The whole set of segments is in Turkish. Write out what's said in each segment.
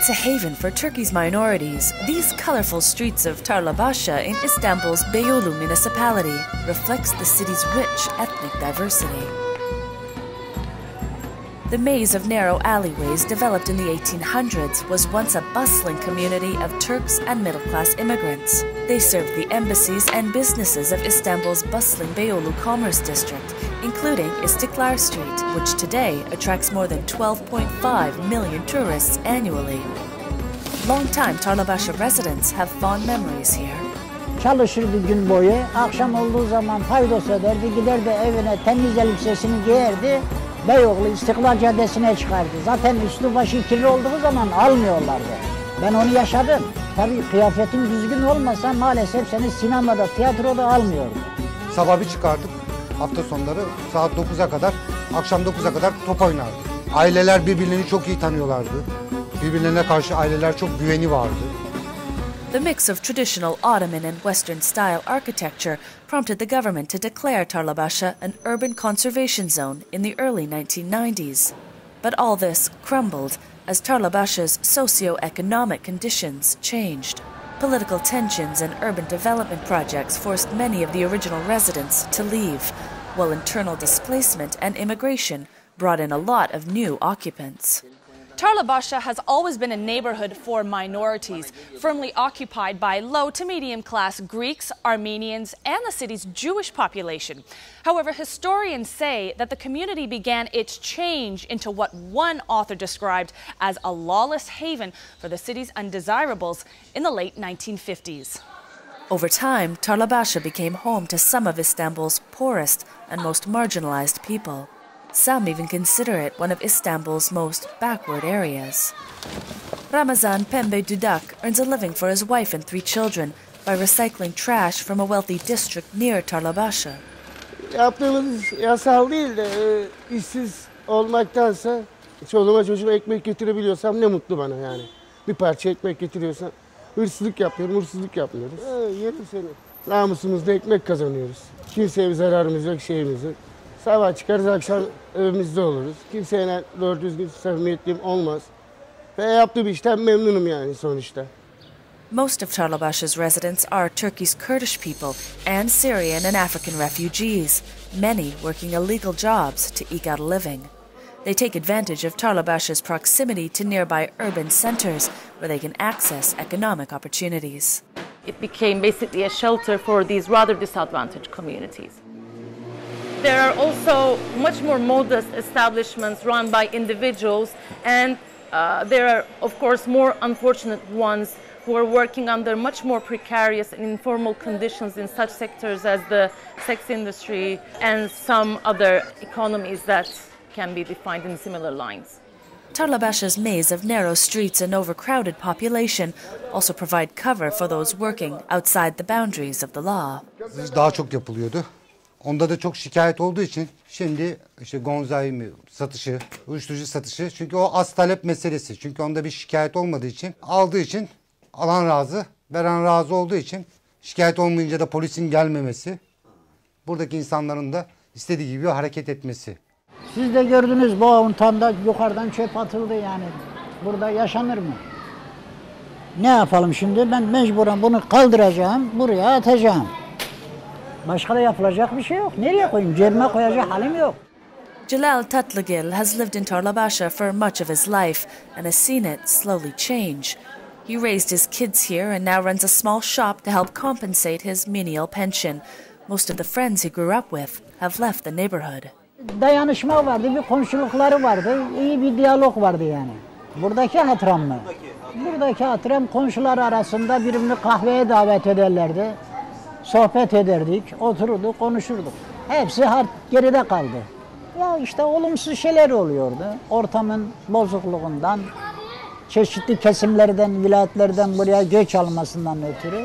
Once a haven for Turkey's minorities, these colorful streets of Tarlabasi in Istanbul's Beyoğlu municipality reflects the city's rich ethnic diversity. The maze of narrow alleyways developed in the 1800s was once a bustling community of Turks and middle-class immigrants. They served the embassies and businesses of Istanbul's bustling Beyoğlu Commerce District, including Istiklal Street, which today attracts more than 12.5 million tourists annually. Long-time Tarlabasi residents have fond memories here. Çalışırdı gün boyu, akşam olduğu zaman paydos ederdi, giderdi evine temiz elbisesini giyerdi, Beyoğlu İstiklal Caddesi'ne çıkardı. Zaten üstü başı kirli olduğu zaman almıyorlardı. Ben onu yaşadım. Tabii kıyafetin düzgün olmasa maalesef seni sinemada, tiyatroda almıyordu. Sabah bir çıkardık, hafta sonları saat 9'a kadar, akşam 9'a kadar top oynardık. Aileler birbirlerini çok iyi tanıyorlardı. Birbirlerine karşı aileler çok güveni vardı. The mix of traditional Ottoman and Western-style architecture prompted the government to declare Tarlabasi an urban conservation zone in the early 1990s. But all this crumbled as Tarlabasi's socio-economic conditions changed. Political tensions and urban development projects forced many of the original residents to leave, while internal displacement and immigration brought in a lot of new occupants. Tarlabasi has always been a neighborhood for minorities, firmly occupied by low to medium-class Greeks, Armenians, and the city's Jewish population. However, historians say that the community began its change into what one author described as a lawless haven for the city's undesirables in the late 1950s. Over time, Tarlabasi became home to some of Istanbul's poorest and most marginalized people. Some even consider it one of Istanbul's most backward areas. Ramazan Pembe Dudak earns a living for his wife and 3 children by recycling trash from a wealthy district near Tarlabasi. Yaptığımız yasal değil de işsiz olmaktansa çoluğuma çocuğuma ekmek getirebiliyorsam ne mutlu bana yani. Bir parça ekmek getiriyorsam hırsızlık yapıyorum, hırsızlık yapmıyoruz. Yerim seni. Namusumuzda ekmek kazanıyoruz. Kimseye bir zararımız yok, şeyimiz yok. Sabah çıkarız, akşam evimizde oluruz. Kimseyle doğru düzgün samimiyetliyim olmaz. Ve yaptığım işten memnunum yani sonuçta. Most of Tarlabasi's residents are Turkey's Kurdish people and Syrian and African refugees, many working illegal jobs to eke out a living. They take advantage of Tarlabasi's proximity to nearby urban centers where they can access economic opportunities. It became basically a shelter for these rather disadvantaged communities. There are also much more modest establishments run by individuals, and there are, of course, more unfortunate ones who are working under much more precarious and informal conditions in such sectors as the sex industry and some other economies that can be defined in similar lines. Tarlabasi's maze of narrow streets and overcrowded population also provide cover for those working outside the boundaries of the law. Daha çok yapılıyordu. Onda da çok şikayet olduğu için şimdi işte gonzai satışı, uyuşturucu satışı, çünkü o az talep meselesi. Çünkü onda bir şikayet olmadığı için, aldığı için alan razı, veren razı olduğu için şikayet olmayınca da polisin gelmemesi, buradaki insanların da istediği gibi hareket etmesi. Siz de gördünüz bu avantanda yukarıdan çöp atıldı yani. Burada yaşanır mı? Ne yapalım şimdi? Ben mecburen bunu kaldıracağım, buraya atacağım. Başka da yapılacak bir şey yok. Nereye koyayım? Cebime koyacak halim yok. Jalal Tatlıgil has lived in Tarlabasi for much of his life and has seen it slowly change. He raised his kids here and now runs a small shop to help compensate his menial pension. Most of the friends he grew up with have left the neighborhood. Dayanışma vardı, bir komşulukları vardı, iyi bir diyalog vardı yani. Buradaki hatıram mı? Buradaki hatıram komşular arasında birbirini kahveye davet ederlerdi. Sohbet ederdik, otururduk, konuşurduk. Hepsi geride kaldı. Ya işte olumsuz şeyler oluyordu. Ortamın bozukluğundan, çeşitli kesimlerden, vilayetlerden buraya göç almasından ötürü.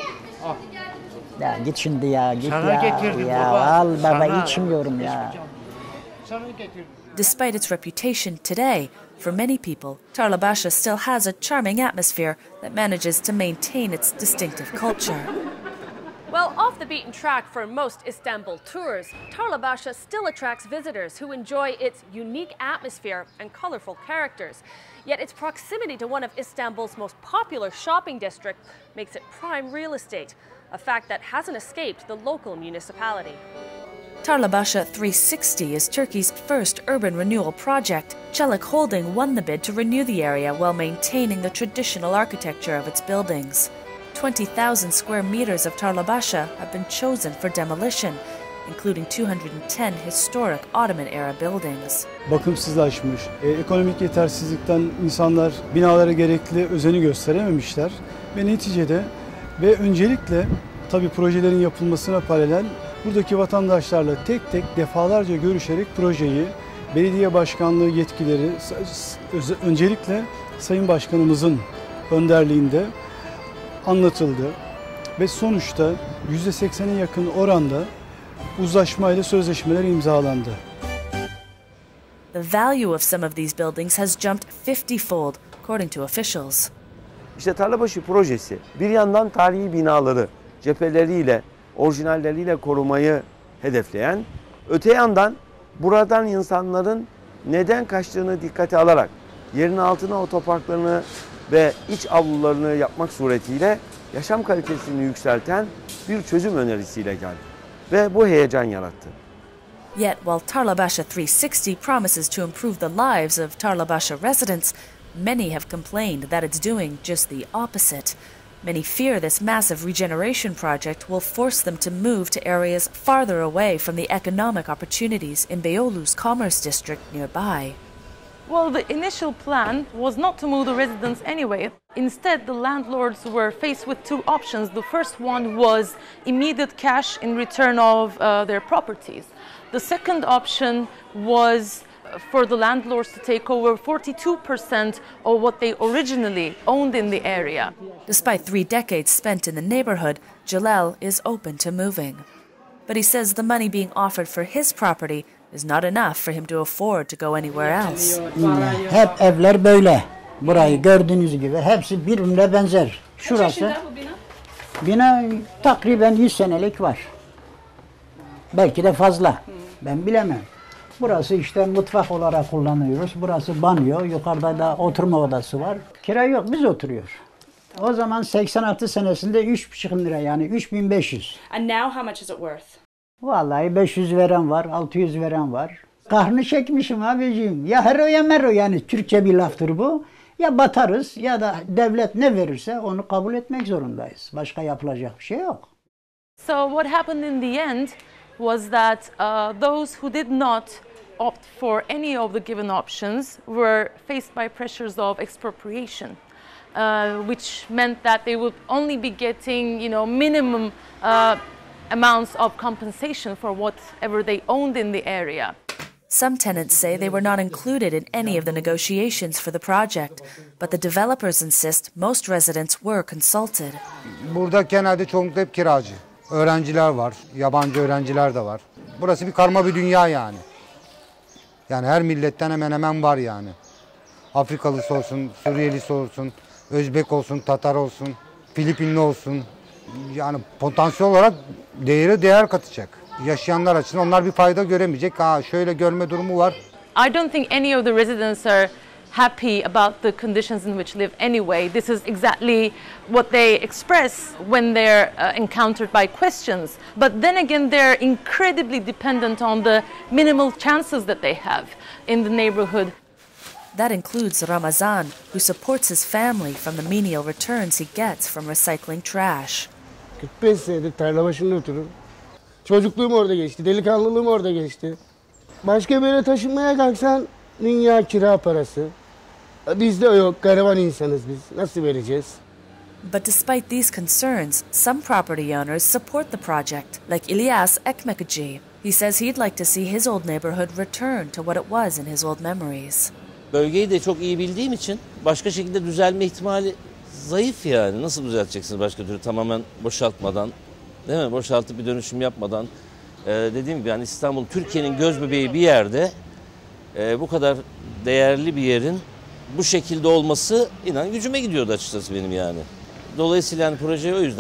Ya git şimdi ya, git sana ya. Ya baba. al baba, Sana içmiyorum ya. Despite its reputation today, for many people, Tarlabasi still has a charming atmosphere that manages to maintain its distinctive culture. Well, off the beaten track for most Istanbul tours, Tarlabasi still attracts visitors who enjoy its unique atmosphere and colorful characters. Yet its proximity to one of Istanbul's most popular shopping districts makes it prime real estate, a fact that hasn't escaped the local municipality. Tarlabasi 360 is Turkey's first urban renewal project. Çelik Holding won the bid to renew the area while maintaining the traditional architecture of its buildings. 20,000 square meters of Tarlabasi have been chosen for demolition, including 210 historic Ottoman-era buildings. Bakımsızlaşmış, ekonomik yetersizlikten insanlar binalara gerekli özeni gösterememişler ve neticede ve öncelikle tabii projelerin yapılmasına paralel buradaki vatandaşlarla tek tek defalarca görüşerek projeyi belediye başkanlığı yetkileri öncelikle Sayın Başkanımızın önderliğinde anlatıldı ve sonuçta %80'e yakın oranda uzlaşmayla sözleşmeler imzalandı. The value of some of these buildings has jumped 50-fold, according to officials. İşte Tarlabaşı projesi bir yandan tarihi binaları cepheleriyle, orijinalleriyle korumayı hedefleyen, öte yandan buradan insanların neden kaçtığını dikkate alarak yerin altına otoparklarını ve iç avlularını yapmak suretiyle yaşam kalitesini yükselten bir çözüm önerisiyle geldi. Ve bu heyecan yarattı. Yet, while Tarlabasi 360 promises to improve the lives of Tarlabasi residents, many have complained that it's doing just the opposite. Many fear this massive regeneration project will force them to move to areas farther away from the economic opportunities in Beyoğlu's commerce district nearby. Well, the initial plan was not to move the residents anyway. Instead, the landlords were faced with two options. The first one was immediate cash in return of their properties. The second option was for the landlords to take over 42% of what they originally owned in the area. Despite 3 decades spent in the neighborhood, Jalal is open to moving. But he says the money being offered for his property is not enough for him to afford to go anywhere else. Hep evler böyle. Burayı gördüğünüz gibi hepsi birbirine benzer. Şurası bina takriben 100 senelik var. Belki de fazla. Ben bilemem. Burası işte mutfak olarak kullanıyoruz. Burası banyo. Yukarıda da oturma odası var. Kira yok. Biz oturuyor. O zaman 86 senesinde 3,5 lira yani 3500. And now how much is it worth? Vallahi 500 veren var, 600 veren var. Kahrını çekmişim abiciğim. Ya hero ya mero yani Türkçe bir laftır bu. Ya batarız ya da devlet ne verirse onu kabul etmek zorundayız. Başka yapılacak bir şey yok. So what happened in the end was that those who did not opt for any of the given options were faced by pressures of expropriation, which meant that they would only be getting, minimum amounts of compensation for whatever they owned in the area. Some tenants say they were not included in any of the negotiations for the project, but the developers insist most residents were consulted. Burada genelde çoğunlukla hep kiracı. Öğrenciler var, yabancı öğrenciler de var. Burası bir karma bir dünya yani. Yani her milletten hemen hemen var yani. Afrikalısı olsun, Suriyelisi olsun, Özbek olsun, Tatar olsun, Filipinli olsun. Yani potansiyel olarak değer katacak. Yaşayanlar açısından onlar bir fayda göremeyecek. Şöyle görme durumu var. I don't think any of the residents are happy about the conditions in which live anyway. This is exactly what they express when they're encountered by questions. But then again, they're incredibly dependent on the minimal chances that they have in the neighborhood. That includes Ramazan, who supports his family from the menial returns he gets from recycling trash. 45 senedir Tarlabaşı'nda otururum. Çocukluğum orada geçti, delikanlılığım orada geçti. Başka bir yere taşınmaya kalksan dünya kira parası. Bizde yok, gariban insanız biz. Nasıl vereceğiz? But despite these concerns, some property owners support the project, like İlyas Ekmekci. He says he'd like to see his old neighborhood return to what it was in his old memories. Bölgeyi de çok iyi bildiğim için başka şekilde düzelme ihtimali zayıf yani. Nasıl düzelteceksiniz başka türlü tamamen boşaltmadan, değil mi? Boşaltıp bir dönüşüm yapmadan. Dediğim gibi yani İstanbul, Türkiye'nin gözbebeği bir yerde bu kadar değerli bir yerin bu şekilde olması inan gücüme gidiyordu açıkçası benim yani. Dolayısıyla yani projeyi o yüzden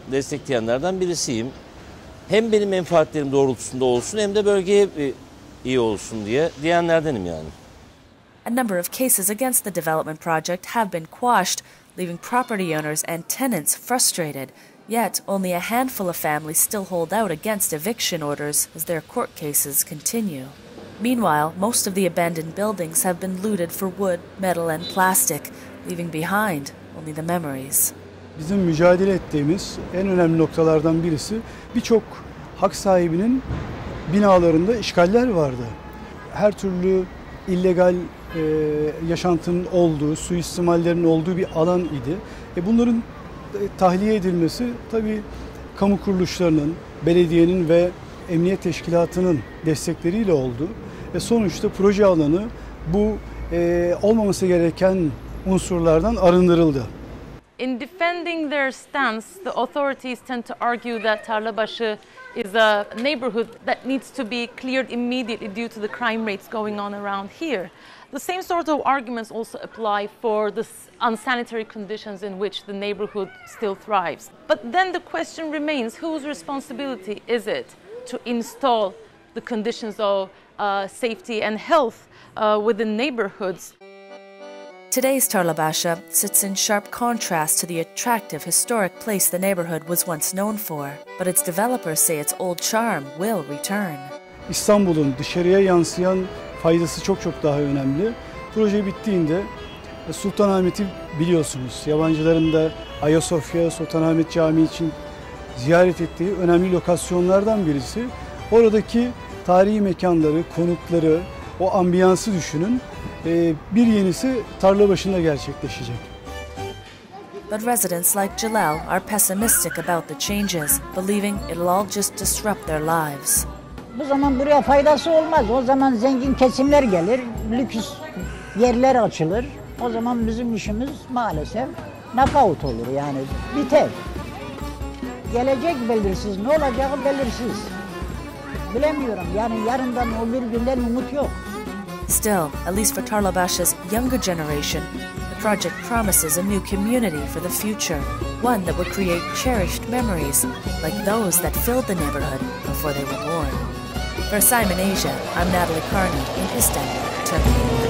destekleyenlerden birisiyim. Hem benim menfaatlerim doğrultusunda olsun hem de bölgeye iyi olsun diyenlerdenim yani. A number of cases against the development project have been quashed, leaving property owners and tenants frustrated. Yet, only a handful of families still hold out against eviction orders as their court cases continue. Meanwhile, most of the abandoned buildings have been looted for wood, metal and plastic, leaving behind only the memories. Bizim mücadele ettiğimiz en önemli noktalardan birisi birçok hak sahibinin binalarında işgaller vardı. Her türlü illegal yaşantının olduğu, suistimallerin olduğu bir alan idi. Bunların tahliye edilmesi tabii kamu kuruluşlarının, belediyenin ve emniyet teşkilatının destekleriyle oldu. Sonuçta proje alanı bu olmaması gereken unsurlardan arındırıldı. In defending their stance, the authorities tend to argue that Tarlabasi is a neighborhood that needs to be cleared immediately due to the crime rates going on around here. The same sort of arguments also apply for the unsanitary conditions in which the neighborhood still thrives. But then the question remains, whose responsibility is it to install the conditions of safety and health within neighborhoods? Today's Tarlabasi sits in sharp contrast to the attractive historic place the neighborhood was once known for, but its developers say its old charm will return. İstanbul'un dışarıya yansıyan faydası çok daha önemli. Proje bittiğinde Sultanahmet'i biliyorsunuz. Yabancıların da Ayasofya, Sultanahmet Camii için ziyaret ettiği önemli lokasyonlardan birisi. Oradaki tarihi mekanları, konutları, o ambiyansı düşünün. Bir yenisi Tarlabaşı'nda gerçekleşecek. But residents like Jalal are pessimistic about the changes, believing it'll all just disrupt their lives. Bu zaman buraya faydası olmaz. O zaman zengin kesimler gelir, lüks yerler açılır. O zaman bizim işimiz maalesef knockout olur yani biter. Gelecek belirsiz, ne olacağı belirsiz. Bilemiyorum yani yarından o bir günden umut yok. Still, at least for Tarlabasi's younger generation, the project promises a new community for the future, one that would create cherished memories like those that filled the neighborhood before they were born. For Simon Asia, I'm Natalie Carney in Istanbul, Turkey.